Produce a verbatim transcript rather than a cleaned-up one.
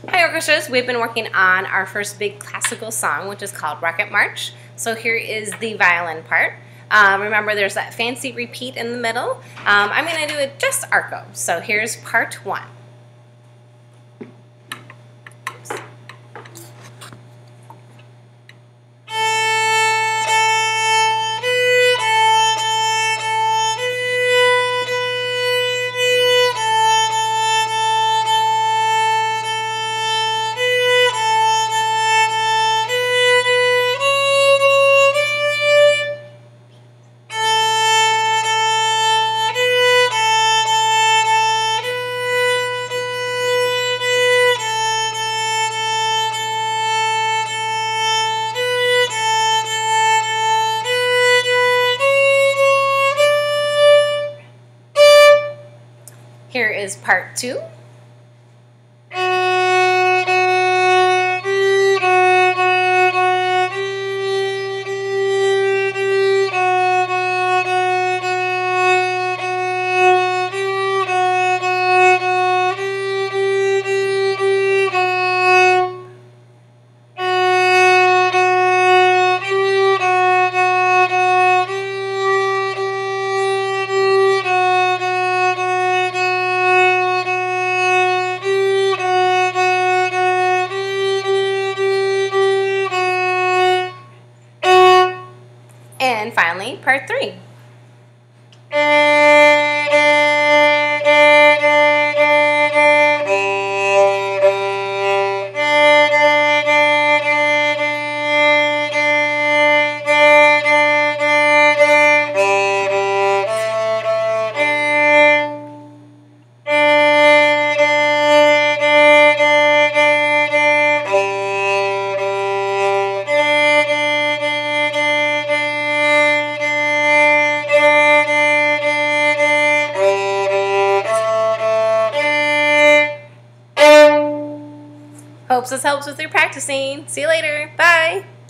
Hi orchestras, we've been working on our first big classical song, which is called Rocket March. So here is the violin part. Um, remember there's that fancy repeat in the middle. Um, I'm going to do it just arco. So here's part one. Here is part two. And finally, part three. Hopes this helps with your practicing. See you later. Bye.